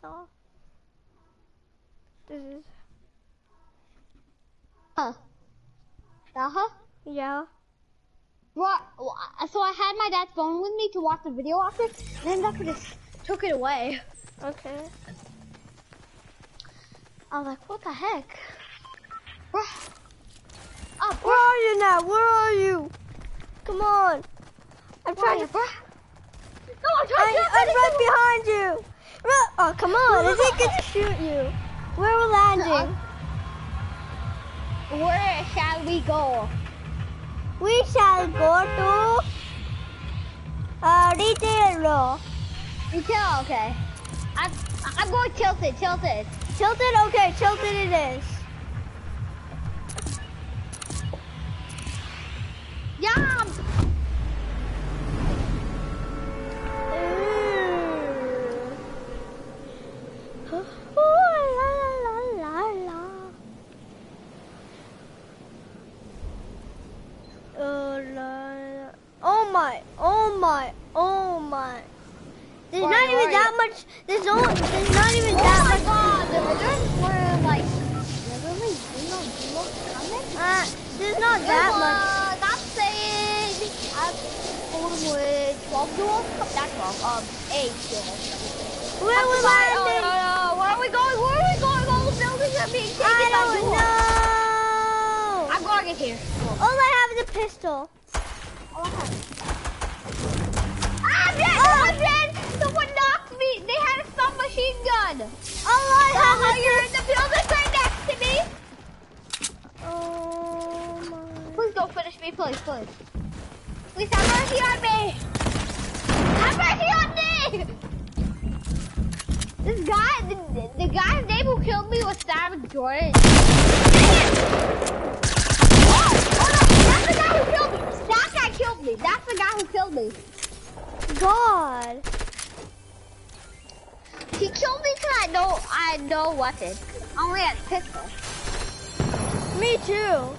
off. This is. Yeah. What? So I had my dad's phone with me to watch the video after, and then Dr. just took it away. Okay. I was like, what the heck? Bruh. Where are you now? Where are you? Come on. I'm trying to. Bruh. No, I'm right behind you. Oh, come on. Is he going to shoot you? Where we're landing? Where shall we go? We shall go to Retail Row. Retail, okay. I'm going tilted. Tilted? Okay, tilted it is. Yeah. Oh my. There's not even that much. There's not even that much. Oh my god, there's more like literally zero comments. There's not that much. That's saying I've told him with 12 duels. Not 12, 8 duels. Where are we landing? Where are we going? All the buildings are being taken. I don't know. I'm going in here. All I have is a pistol. Someone knocked me. They had a submachine gun. All I have is you're in the building right next to me. Oh my. Please don't finish me, please. Please have mercy on me. Have mercy on me. This guy, the guy's name who killed me was Sam Jordan. Oh no, that's the guy who killed me. That guy killed me. That's the guy who killed me. God. He killed me because I had no weapon. I only had a pistol. Me too.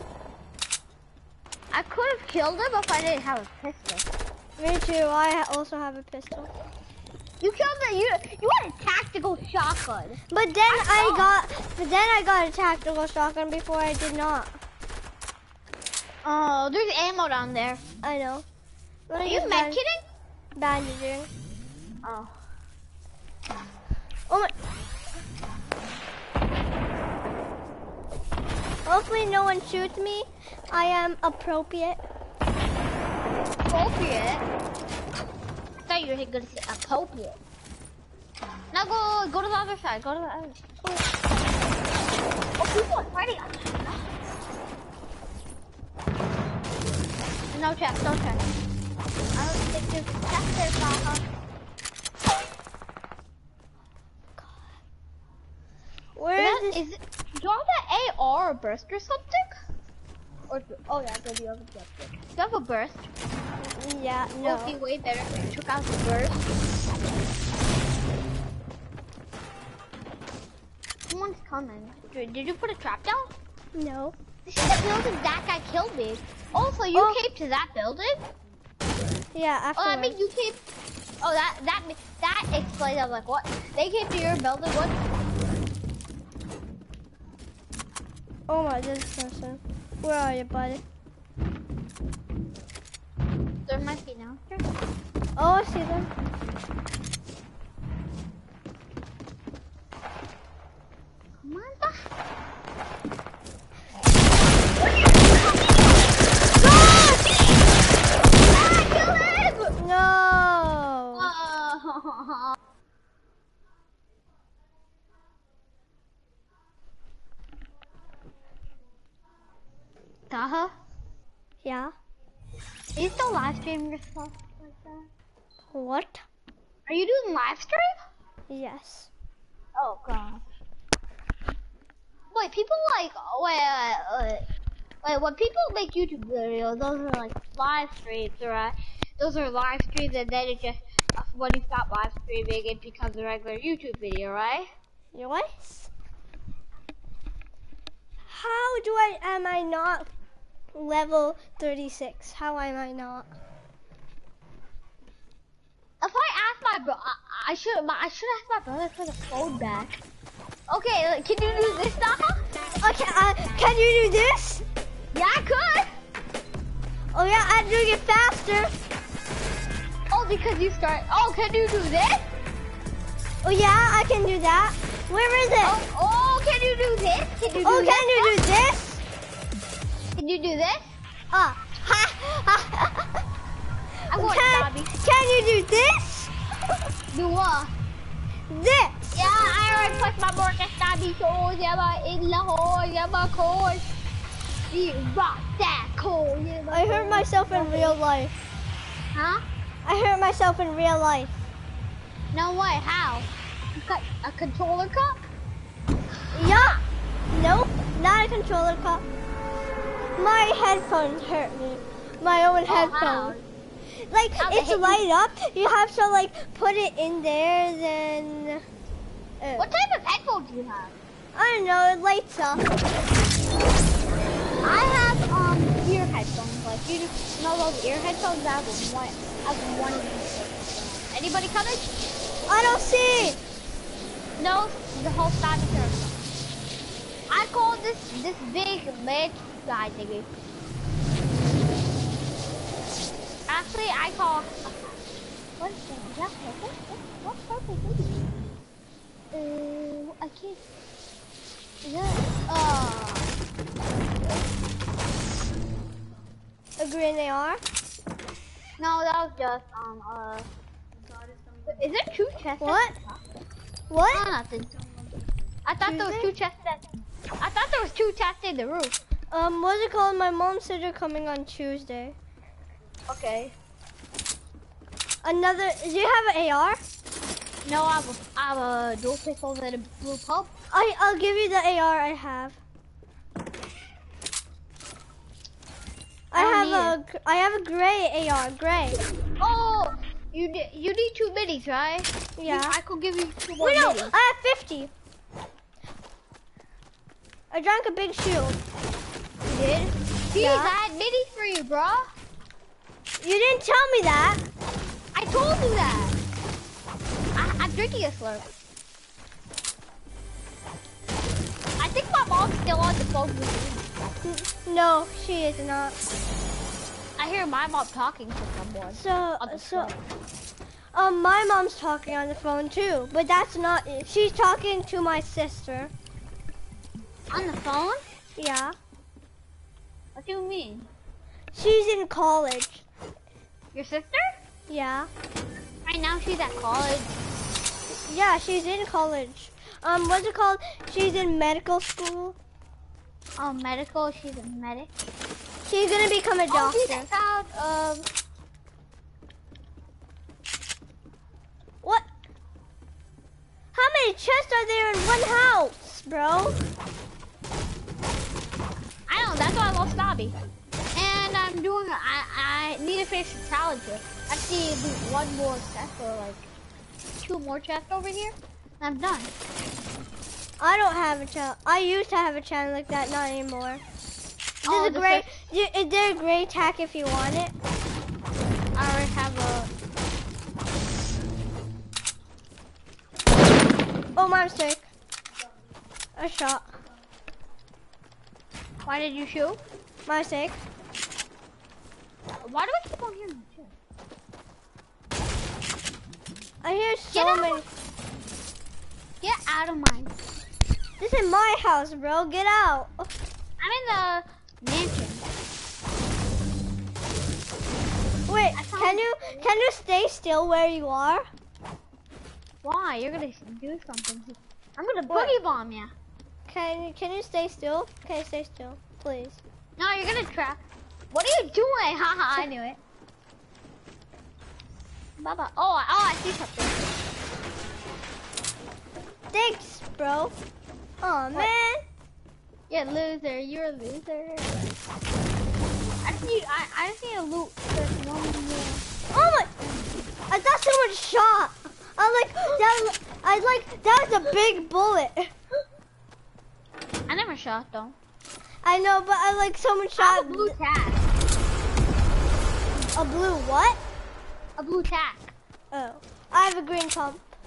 I could have killed him if I didn't have a pistol. Me too. I also have a pistol. You killed me. You had a tactical shotgun. But then I got a tactical shotgun before I did not. Oh, there's ammo down there. I know. Are you medkitting? Bandaging. Oh. Oh my. Hopefully no one shoots me. I am appropriate. Appropriate? I thought you were going to say appropriate. Now go to the other side. Go to the other side. Oh, people are fighting on that. No chest. I don't think there's a chest there, Baha. Where is it? Do you have an AR or burst or something? Or oh yeah, do you have a burst? Do you have a burst? Yeah, no. It would be way better if you took out the burst. Someone's coming. Did you put a trap down? No. This is the building that guy killed me. Also, you came to that building? Yeah, afterwards. Oh, I mean you came. Oh, that explains. I was like, what? They came to your building. What? Oh my, this person. Where are you, buddy? There might be now. Oh, I see them. Come on, No. Taha? Yeah? Are you still live streaming your stuff like that? What? Are you doing live stream? Yes. Oh god. Wait, people like wait, when people make YouTube videos, those are like live streams, right? Those are live streams, and then it just when you stop live streaming, it becomes a regular YouTube video, right? What? How am I not level 36? How am I not? If I ask my bro, I should have asked my brother for the phone back. Okay, can you do this now? Okay, can you do this? Yeah, I could. Oh yeah, I'm doing it faster. Oh, because you start. Oh, can you do this? Oh yeah, I can do that. Where is it? Oh, can you do this? Can you do Oh, this? can you do this? Can you do this? Ah. I want Bobby. Can you do this? Do what? This. Yeah, I already put my mortgage Bobby toes. Yeah, my in the hole. Yeah, my cord. You rock that cord. Yeah, I hurt myself in real life. Huh? I hurt myself in real life. No way. How? You got a controller cup? Yeah. Nope, not a controller cup. My headphones hurt me. My own headphones. How? Like, How they it's hit you? light up. You have to, like, put it in there, then... What type of headphones do you have? I don't know, it lights up. I have ear headphones. Like you know those ear headphones. I have one of these. Anybody coming? I don't see. No, the whole side of here. I call this big ledge guy thingy. Actually, I call. What is that? Is that purple? What's purple? I can't. Is that? A green AR? No, that was just Is there two chests? What? Oh, What? nothing. I thought there was two chests. I thought there was two chests in the roof. What's it called? My mom said you're coming on Tuesday. Okay. Another, do you have an AR? No, I have a dual pistol and a blue pump. I'll give you the AR I have. I have a gray AR, gray. Oh, you need 2 minis, right? Yeah. I could give you 2 more Wait, no, minis. I have 50. I drank a big shield. You did? Jeez, Yeah. I had minis for you, bro. You didn't tell me that. I told you that. I'm drinking a slurp. I think my mom's still on the phone with me. No, she is not. I hear my mom talking to someone. My mom's talking on the phone too, but that's not it. She's talking to my sister. On the phone? Yeah. What do you mean? She's in college. Your sister? Yeah. Right now she's at college. Yeah, she's in college. What's it called? She's in medical school. Oh, medical. She's a medic. She's gonna become a doctor. She's out of. What? How many chests are there in one house, bro? I know. That's why I lost Dobby. And I'm doing. I need to finish the challenge. I see do one more chest or like 2 more chests over here. And I'm done. I don't have a channel. I used to have a channel like that, not anymore. Oh, There's a gray. Is there a gray tack if you want it? I already have a. Oh, my mistake. A shot. Why did you shoot? My mistake. Why do I keep on hearing shit? I hear Get so out. many. Get out of mine. This is my house, bro. Get out. I'm in the mansion. Wait, can you stay still where you are? Why? You're gonna do something. I'm gonna What? boogie bomb ya. Can you stay still? Can you stay still, please? No, you're gonna trap. What are you doing? Haha, I knew it. Baba. Oh, I see something. Thanks, bro. Oh man. Yeah, loser. You're a loser. I just need a loot. There's one more. Oh my! I thought someone shot. That was a big bullet. I never shot though. I know, but someone I shot. have a blue tack. A blue what? A blue tack. Oh, I have a green pump.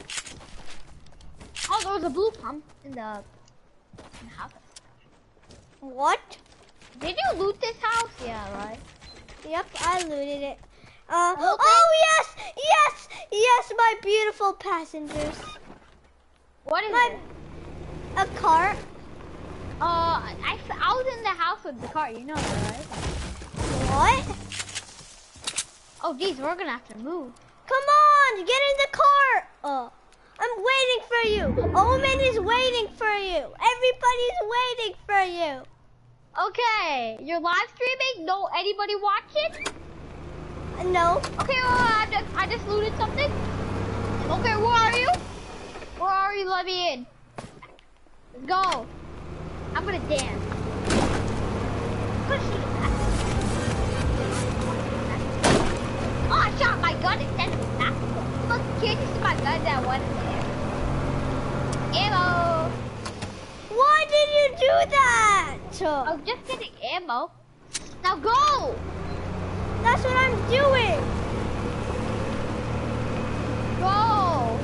Oh, there was a blue pump in the house. What? Did you loot this house? Yeah, right. Yep, I looted it. Oh yes, yes, yes, my beautiful passengers. What is My it? a cart. I was in the house with the car. You know that, right? What? Oh, geez, we're gonna have to move. Come on, get in the cart. I'm waiting for you. Omen is waiting for you. Everybody's waiting for you. Okay, you're live streaming? No, anybody watching? No. Okay, well, I just looted something. Okay, where are you? Where are you? Let me in. Let's go. I'm gonna dance. Oh, I shot my gun instead of that. Look, can't you see my gun that one there? Ammo. Why did you do that? I was just getting ammo. Now go. That's what I'm doing. Go.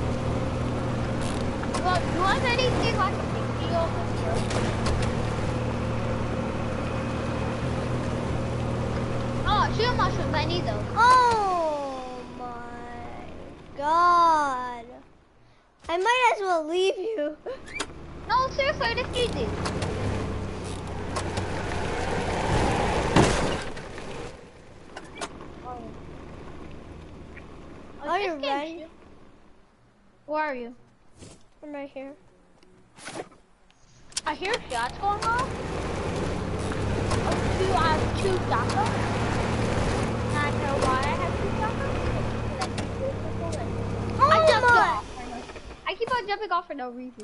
Look, do you want anything like a big deal over here? Oh, shield mushrooms, I need those. Oh my god. I might as well leave you. No, seriously, I just need these. Are you ready? Where are you? I'm right here. I hear shots going off. I have two shotguns. I don't know why I have two shotguns. Oh I jumped my! off. I keep on jumping off for no reason.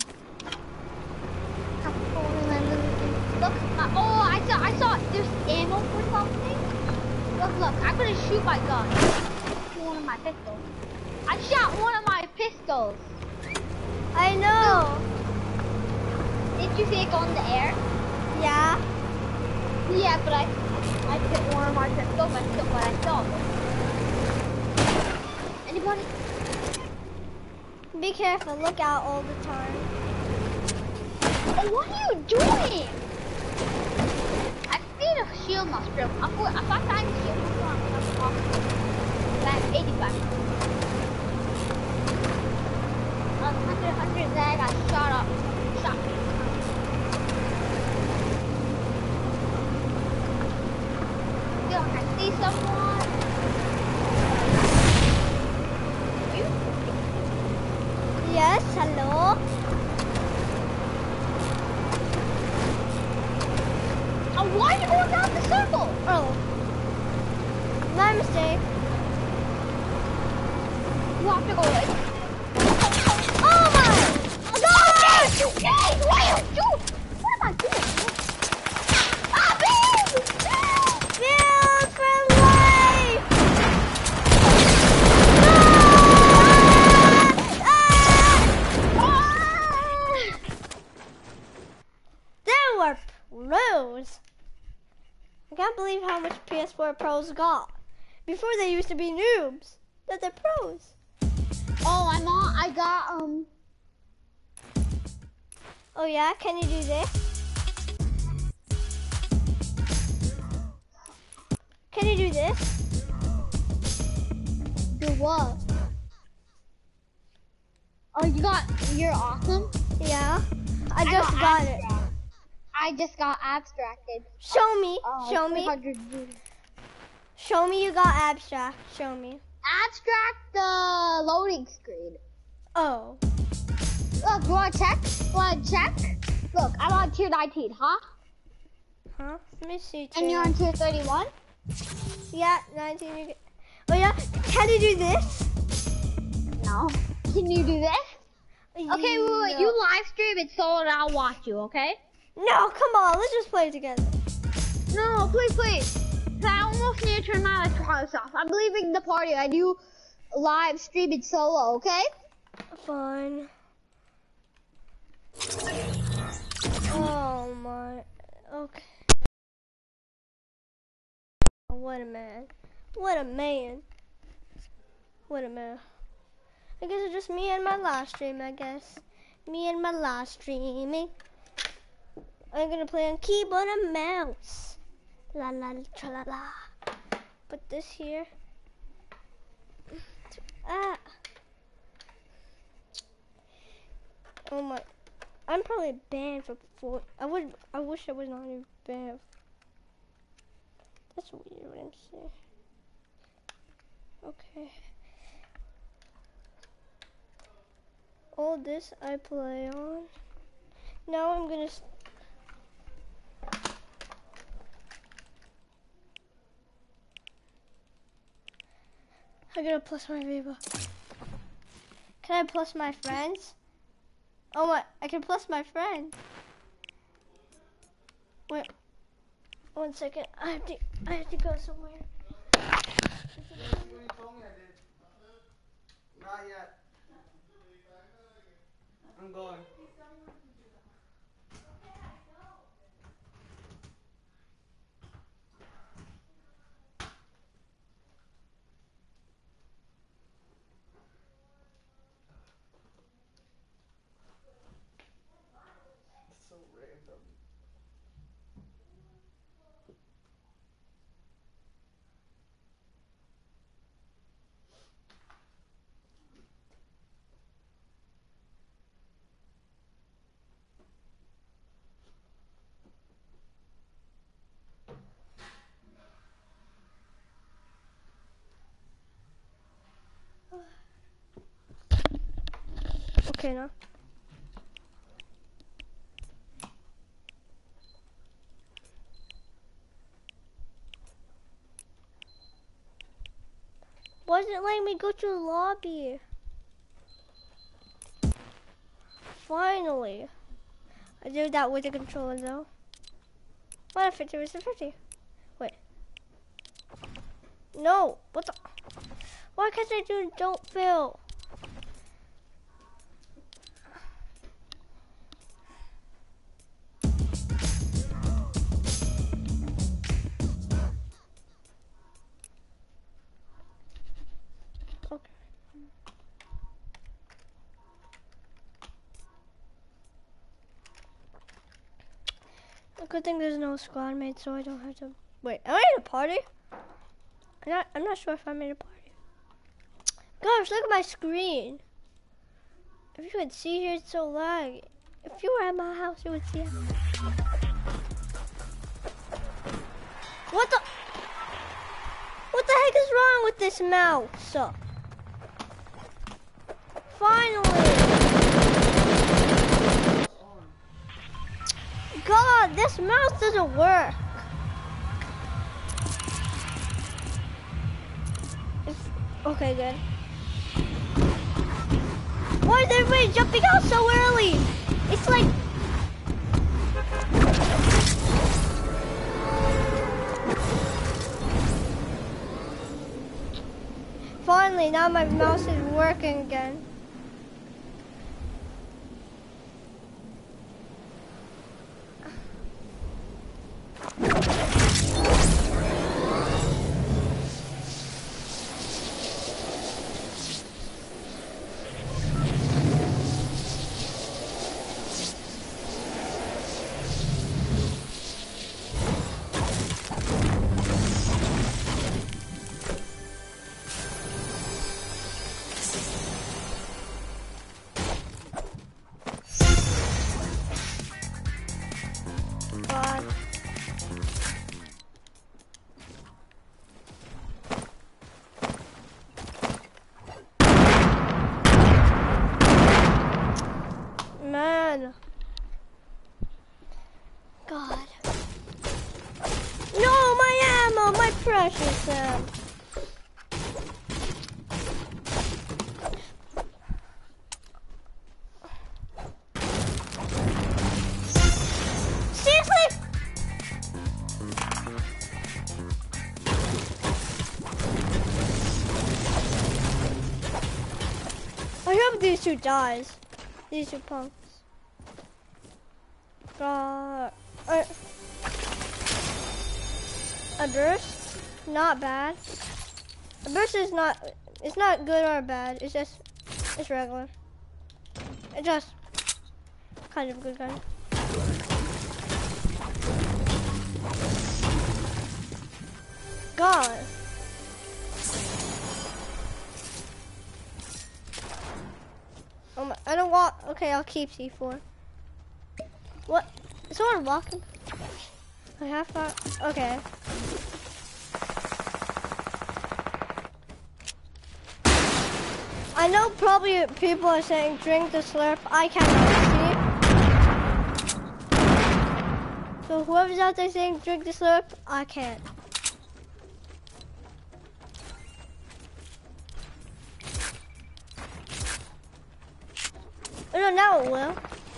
Look, I saw there's ammo for something. Look, I'm gonna shoot my gun. One of my pistols. I shot one of my pistols. I know. Did you see it go in the air? Yeah. Yeah, but I hit one of my pistols. But I saw it. Anybody? Be careful. Look out all the time. Oh, what are you doing? I've seen a shield mushroom. If I find a shield mushroom, I'm at 85. On 100, then I got shot up. Shot me. Yo, I see someone. You? Yes, hello. Oh, why are you going down the circle? Oh. My mistake. You have to go like. Oh my god! Hey, what are you doing? What am I doing? Ah, babe! Build for life! There were pros. I can't believe how much PS4 pros got. Before they used to be noobs. Now they're pros. Oh, I got, Oh yeah, can you do this? Can you do this? do what? Oh, you're awesome? Yeah. I just got it. I just got abstracted. Show me. Oh, Show me. 300. Show me you got abstract. Show me. Abstract the loading screen. Oh. Look, you wanna check? Look, I'm on tier 19, huh? Huh? Let me see. And you're on tier 31? Yeah, 19. Oh yeah. Can you do this? No. Can you do this? Okay, wait, No. you live stream it so and I'll watch you, okay? No, come on. Let's just play together. No, please. I almost need to turn my electronics off. I'm leaving the party. I do live stream it solo, okay? Fine. Oh my. Okay. What a man. What a man. What a man. I guess it's just me and my live stream, I guess. Me and my live streaming. I'm gonna play on keyboard and mouse. La la tra la la. Put this here. Ah. Oh my. I'm probably banned for 4. I wish I was not even banned. That's weird what I'm saying. Okay. All this I play on. Now I'm gonna. I'm gonna plus my Viva. Can I plus my friends? Oh my! I can plus my friend. Wait. 1 second. I have to go somewhere. Not yet. I'm going. It's so random. Okay, now. Why is it letting me go to the lobby? Finally. I did that with the controller though. What if 50 was a 50? Wait. No. What the? Why can't I do don't fail? Okay. A good thing there's no squad mate, so I don't have to. Wait, am I in a party? I'm not sure if I'm in a party. Gosh, look at my screen. If you could see here, it's so laggy. If you were at my house, you would see it. What the? What the heck is wrong with this mouse? Finally! God, this mouse doesn't work. Okay, good. Why is everybody jumping out so early? It's like... Finally, now my mouse is working again. Man. God. No, my ammo, my precious ammo. Seriously? I hope these two dies. These two punks. A burst, not bad. A burst is not, it's not good or bad. It's just, it's regular. It just, kind of a good gun. God. Oh my, I don't want, okay, I'll keep C4. What? Is someone walking? I have fun. Okay. I know probably people are saying drink the slurp. I cannot see. So whoever's out there saying drink the slurp, I can't. Oh no, now it will.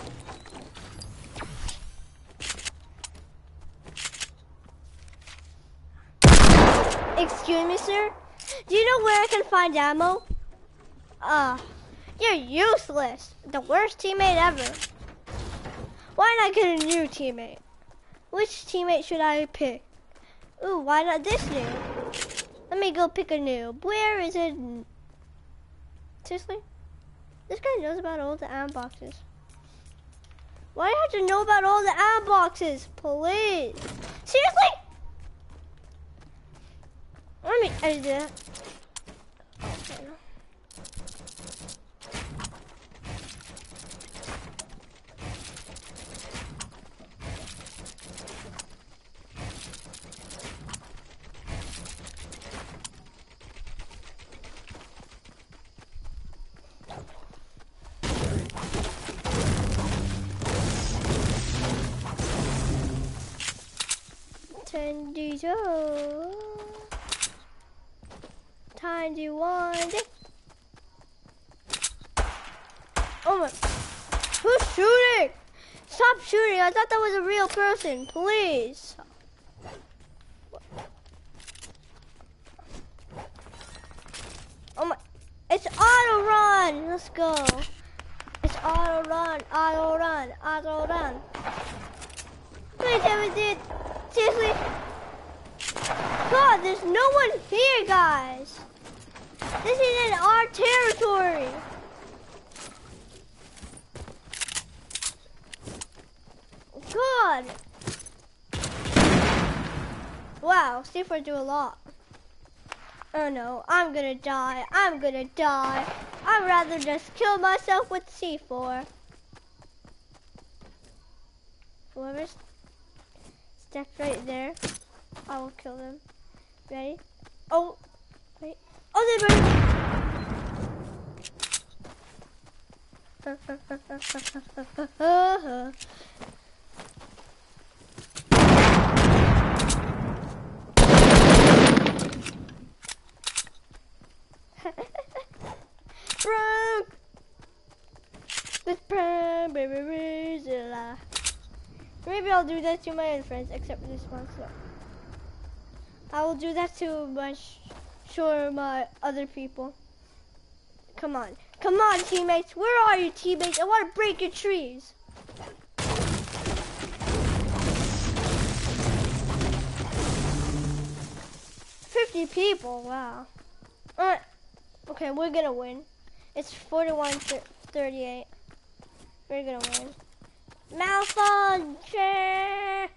Excuse me, sir? Do you know where I can find ammo? You're useless. The worst teammate ever. Why not get a new teammate? Which teammate should I pick? Ooh, why not this noob? Let me go pick a noob. Where is it? Seriously? This guy knows about all the ammo boxes. Why do you have to know about all the ammo boxes? Please. Seriously? Let me edit that. Okay. 22. Time to wind it. Oh my. Who's shooting? Stop shooting. I thought that was a real person. Please. Oh my. It's auto run. Let's go. It's auto run, auto run, auto run. Please tell me this. Seriously? God, there's no one here, guys. This is in our territory. God. Wow, C4 do a lot. Oh no, I'm gonna die. I'm gonna die. I'd rather just kill myself with C4. Whoever's stepped right there, I will kill them. Ready? Oh, wait. Oh, they're ready. Broke with prime, baby, Rizla. Maybe I'll do that to my own friends, except this one. So I will do that to my other people. Come on, teammates. Where are you, teammates? I want to break your trees. $50 people. Wow. Okay, we're gonna win. It's 41-38. We're gonna win. Malfunction!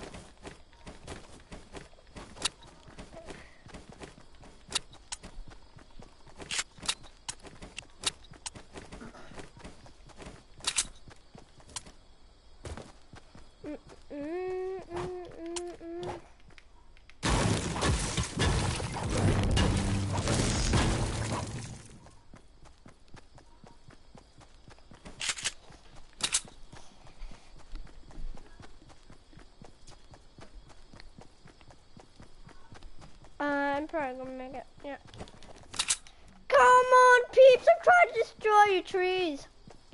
I'm probably gonna make it, yeah. Come on, peeps, I'm trying to destroy your trees.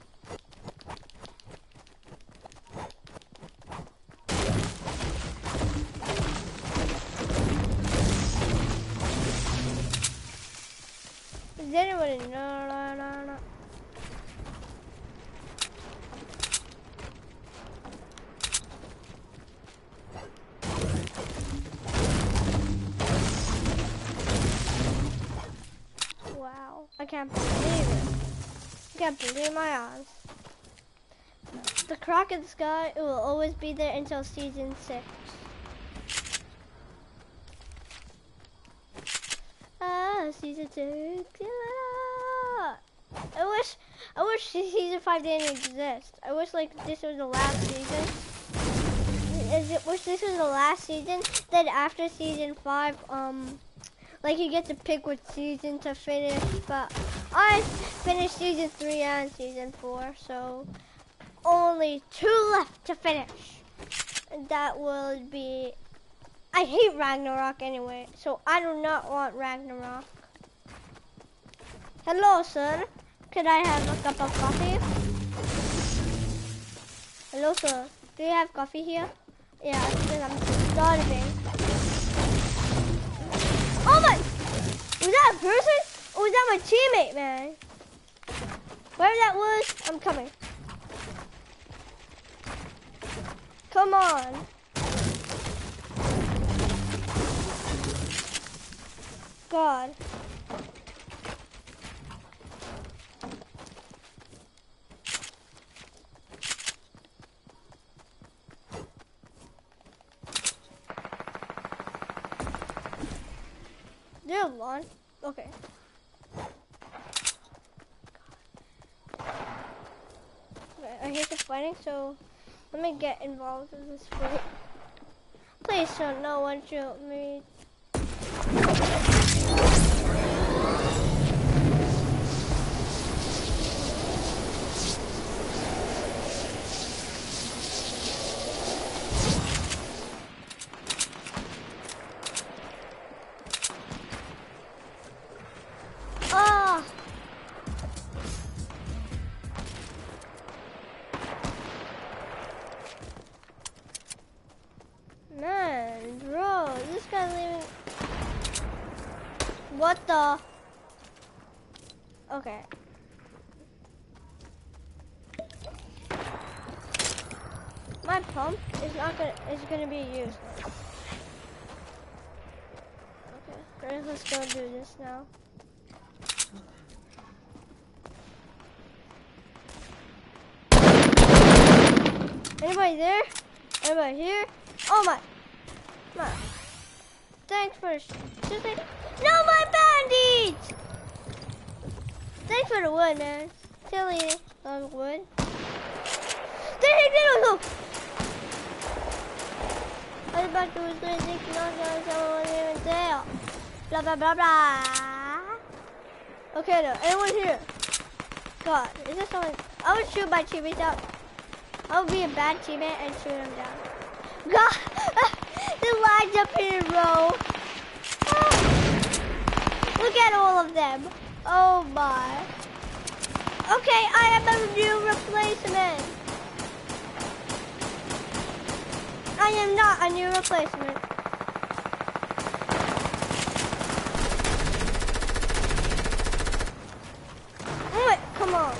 Is anybody? No. Wow, I can't believe it. I can't believe my eyes. The crack in the sky, it will always be there until season 6. Season 6. I wish season 5 didn't exist. I wish like this was the last season. Wish this was the last season. Then after season 5, like you get to pick which season to finish. But I finished season 3 and season 4, so only 2 left to finish. And that would be. I hate Ragnarok anyway, so I do not want Ragnarok. Hello, sir. Could I have a cup of coffee? Hello, sir. Do you have coffee here? Yeah, because I'm starving. Oh my! Was that a person? Or was that my teammate, man? Wherever that was, I'm coming. Come on. God. There's a lawn. Okay. Okay, I hate the fighting, so let me get involved in this fight. Please don't no one shoot me. Man, bro, this guy's leaving. What the? Okay. My pump is gonna be useless. Okay, let's go do this now. Anybody there? Anybody here? Oh my! Thanks for the no, my bandits! Thanks for the wood, man. Silly wood. I was about to do this, not even tell. Blah blah blah blah. Okay, though. Anyone here? God, is this someone? I would shoot my teammates out. I would be a bad teammate and shoot them down. God, they lined up in a row. Look at all of them. Oh my. Okay, I am a new replacement. I am not a new replacement. Wait, come on.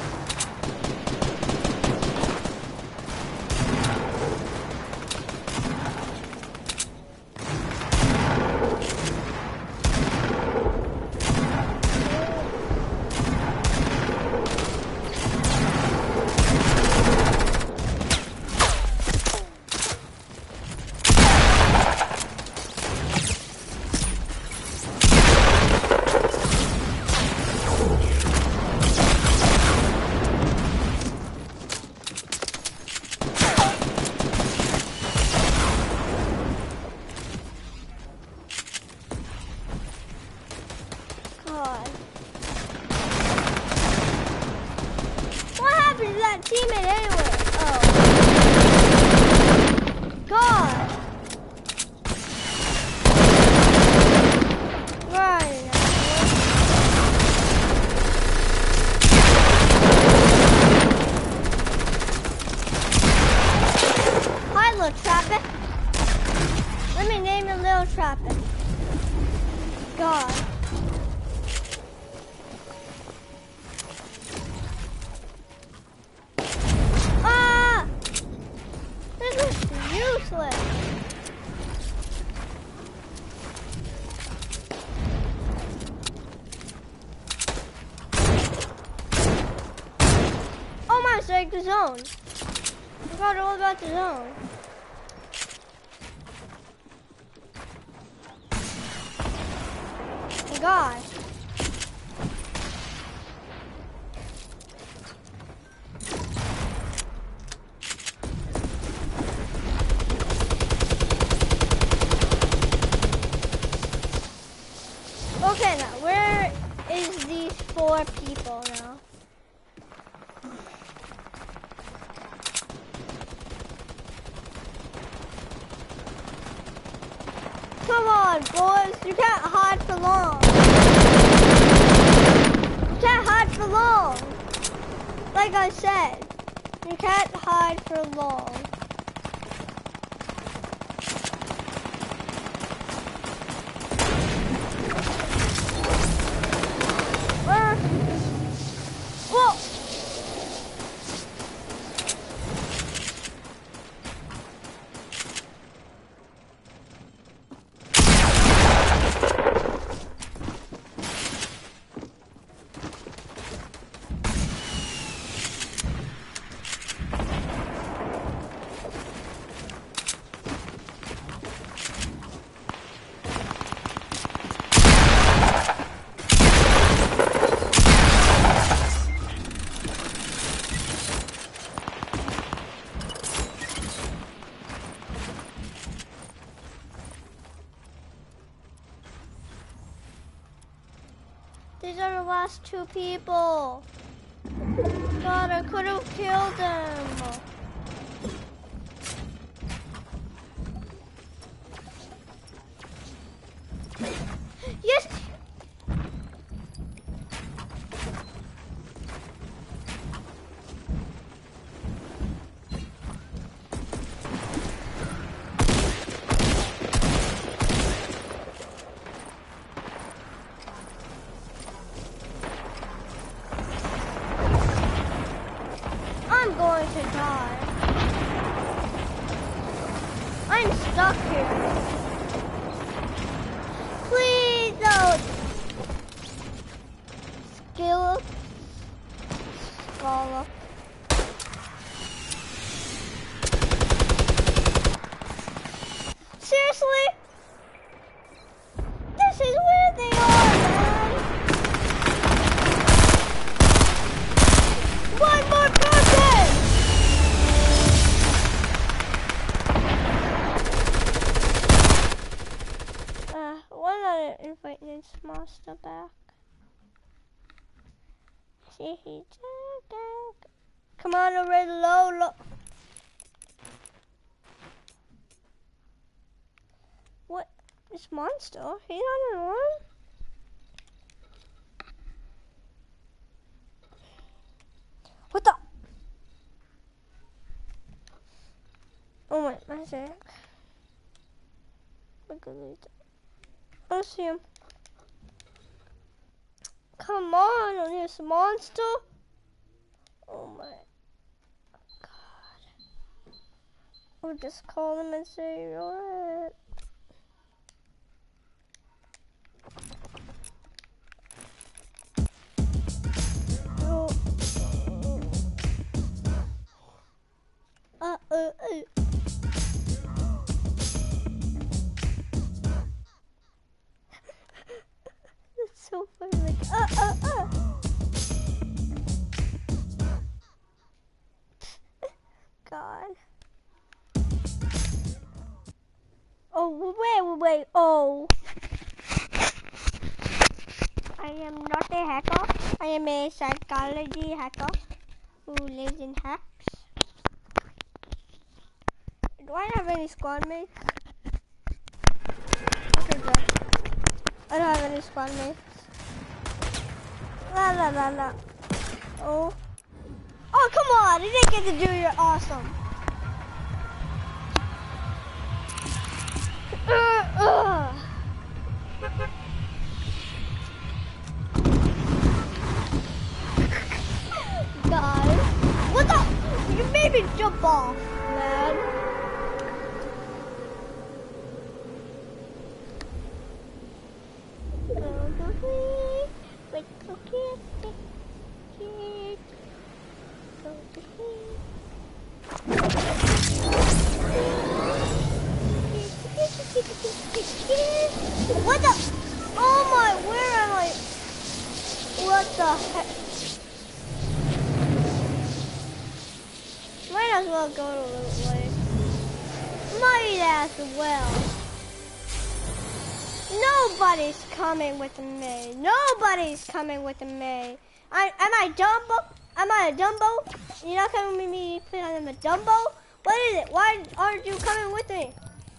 The zone. Forgot all about the zone. Gosh. Okay, now where is these 4 people now? Come on, boys, you can't hide for long. You can't hide for long. Like I said, you can't hide for long. Whoa! These are the last 2 people. God, I could have killed them. Yes! I'm going to die. I'm stuck here. Please don't. Skill. Scholar. Seriously? This is where they are, man. One more person! Why not invite this monster back? See, come on, already low. What? This monster? He's not in one? What the? Oh my sec. Look at this. I see him. Come on, this monster. Oh my god. We'll just call him and say, what? Oh. That's so funny, like, God. Oh, wait, oh. I am not a hacker. I am a psychology hacker who lives in hacks. Do I have any squad mates? Okay, good. I don't have any squad mates. La. Oh. Oh, come on. You didn't get to do your awesome. God. What the? You made me jump off, man. heck? Might as well go to Loot Lake. Might as well. Nobody's coming with me. Nobody's coming with me. Am I Dumbo? Am I a Dumbo? You're not coming with me because I'm a Dumbo? What is it? Why aren't you coming with me?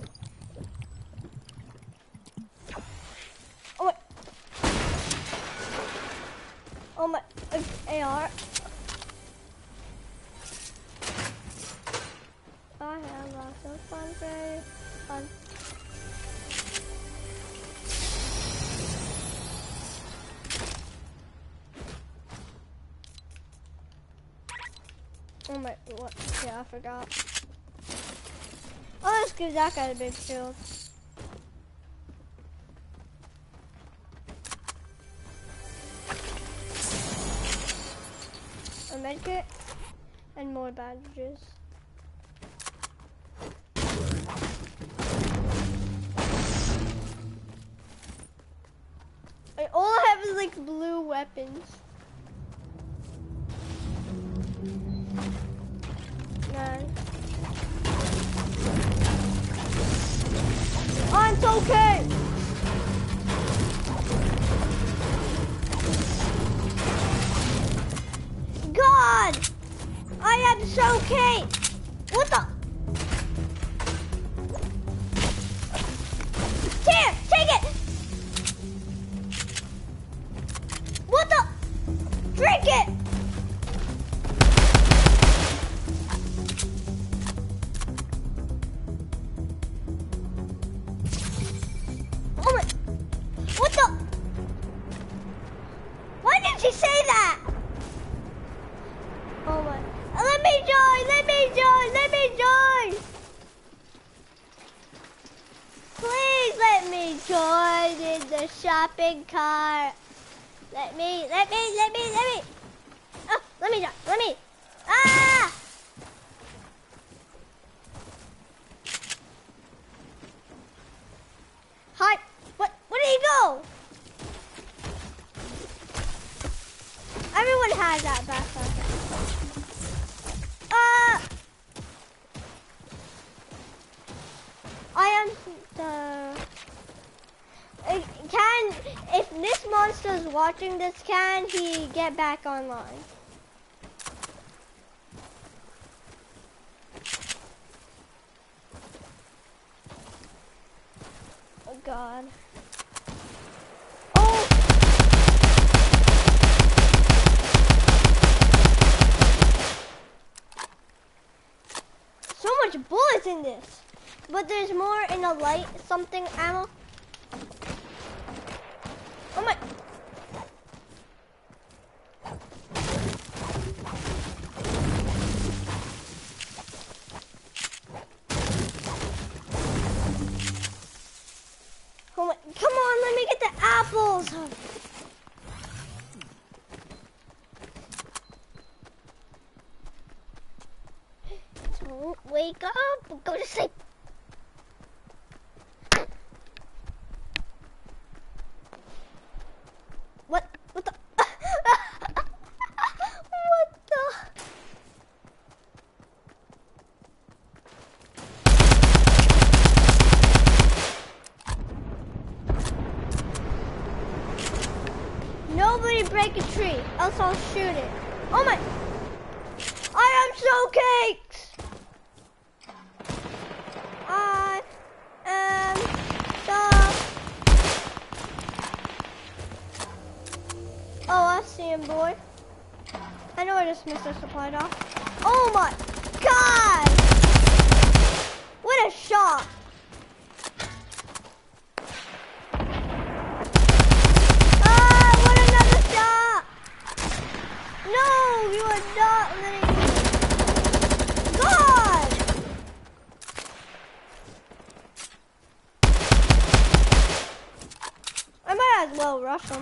Oh my. Oh my. AR. I have lots of fun, very fun. Oh my, what? Yeah, I forgot. Oh, let's give that guy a big shield. A medkit and more bandages. All I have is like blue weapons. Man. I'm so okay. God! I am so okay. What the? Here, take it. What the? Drink it! Oh my! What the? Why did she say that? Oh my! Let me join! Let me join! Let me join! Please let me join in the shopping cart. Let me. Oh, let me. Ah! Hi. Where did he go? Everyone has that backpack. I am the... If this monster is watching this, can he get back online? Oh God. Oh! So much bullets in this. But there's more in a light something ammo. Oh my. Oh my. Come on, let me get the apples. Don't wake up. Go to sleep. What the? What the? Nobody break a tree, else I'll shoot it. Oh my! I am so cakes! I am so... Oh, I see him, boy. I know I just missed a supply drop. Oh my God! What a shot! What another shot! No, you are not letting me. God! I might as well rush him.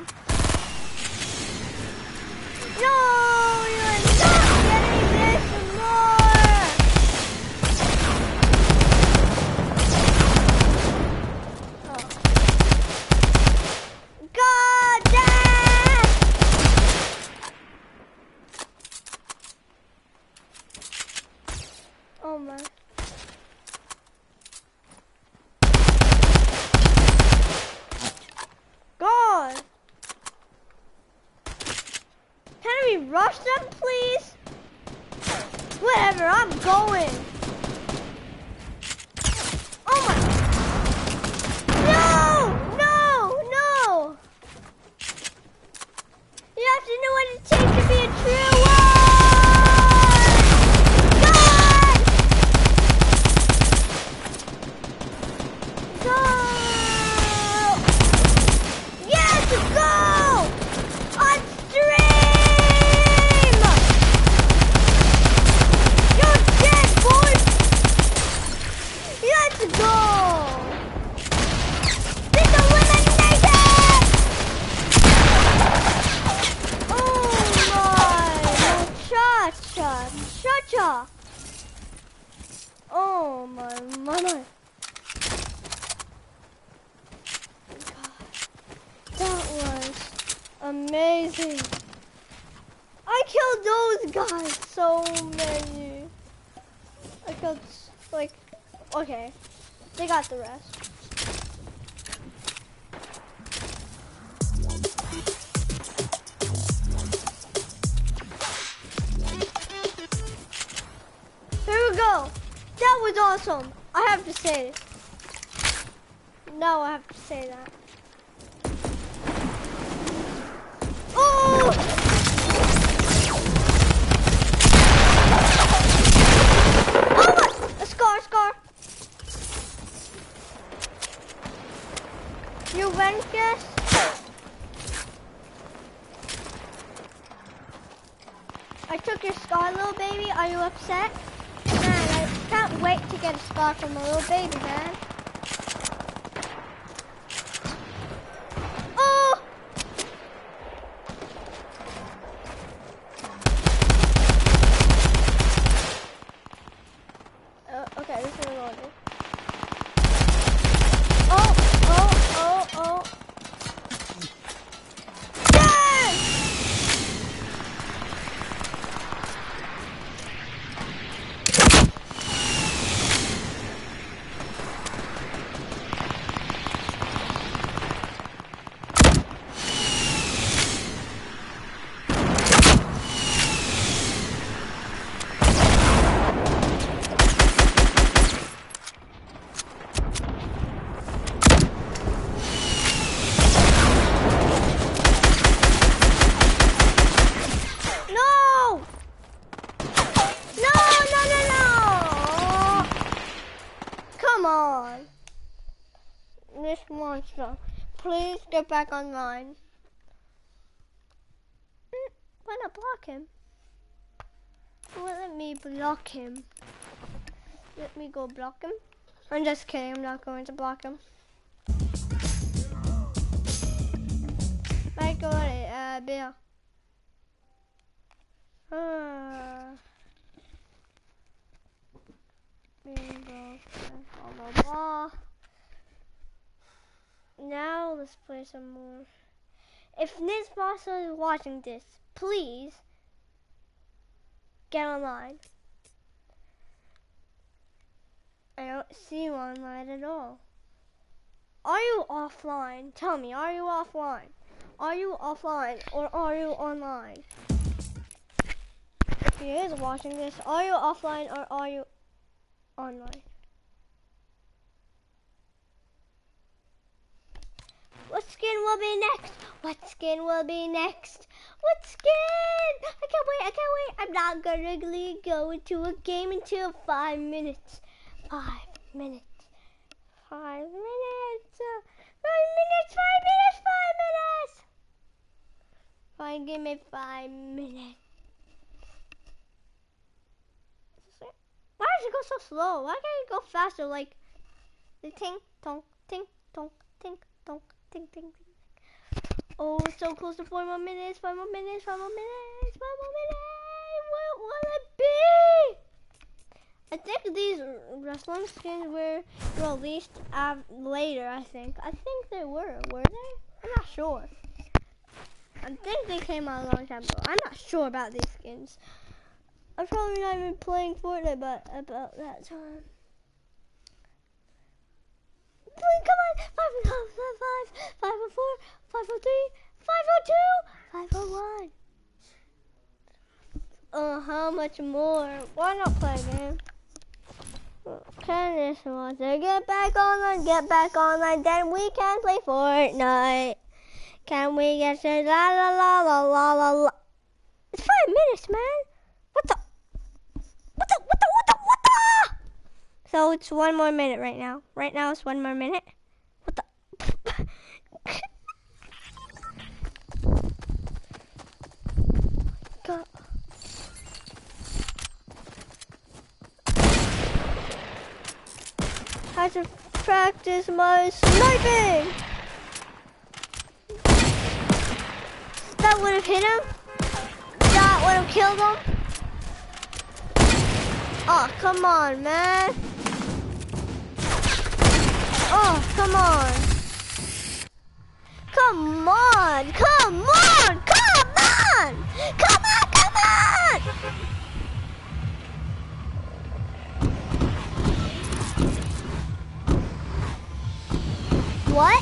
No, you're not getting this more! Oh. God damn! rush them, please? Whatever, I'm going. Oh my. No! No! No! You have to know what it takes to be a true one! God! Go! Yes, go! On stream! You're dead, boys! Let's go! It's eliminated! Oh my! Cha-cha! Cha-cha! Oh my mama! That was amazing. I killed those guys. So many. I killed, like, okay. They got the rest. Here we go. That was awesome. I have to say it. No, I have to say that. Oh! Oh my! A scar, scar. You went, guess? I took your scar, little baby. Are you upset? Man, I can't wait to get a scar from a little baby, man. Oh! Okay, this is reloading. Oh, oh, oh, oh. Yes! No! No, no, no, no! Come on. This monster. Please get back online. Why not block him? Well, let me block him. Let me go block him. I'm just kidding. I'm not going to block him. Michael, Bill. Blah, blah, blah. Now let's play some more. If Niz Bossa is watching this, please get online. I don't see you online at all. Are you offline? Tell me, are you offline? Are you offline or are you online? If he is watching this, are you offline or are you online? What skin will be next? What skin will be next? What skin? I can't wait, I can't wait. I'm not gonna really go into a game until 5 minutes. 5 minutes. 5 minutes. 5 minutes, 5 minutes, 5 minutes. Fine, give me 5 minutes. Why does it go so slow? Why can't it go faster? Like the ting tonk, ting tonk, ting tonk, ting ting ting. Oh, so close to 4 more minutes, 5 more minutes, 5 more minutes, 5 more minutes. What will it be? I think these wrestling skins were released later, I think they were they? I'm not sure. I think they came out a long time ago. I'm not sure about these skins. I'm probably not even playing Fortnite but about that time. Please, come on! 505, 504, 503, 502, 501. much more. Why not play a game? Can this one get back online, then we can play Fortnite. Can we get to la la la la la la la? It's 5 minutes, man. What the? So it's 1 more minute right now. Right now it's 1 more minute. What the? God. I have to practice my sniping. That would have hit him. That would have killed him. Oh, come on, man. Oh, come on. Come on. Come on. Come on. Come on. Come on. What?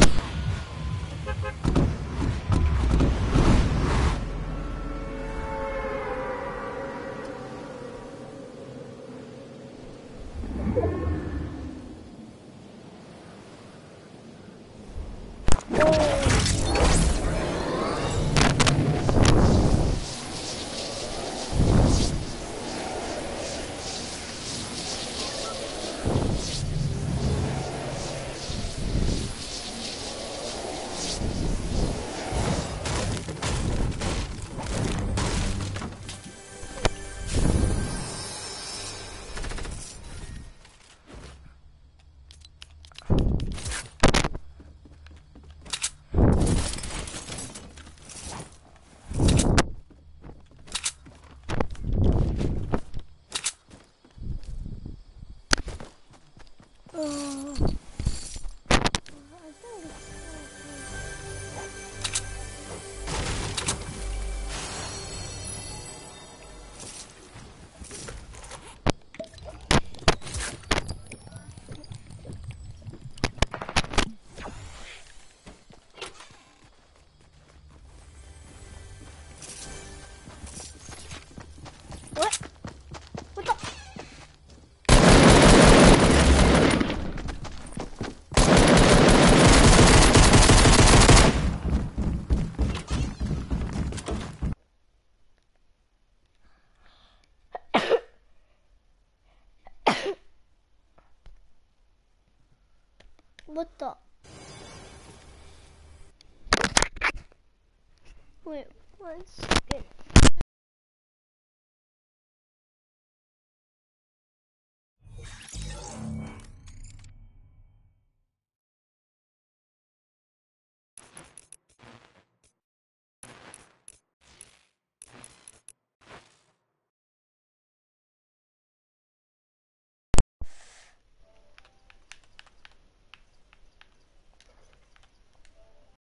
What the? Wait, 1 second.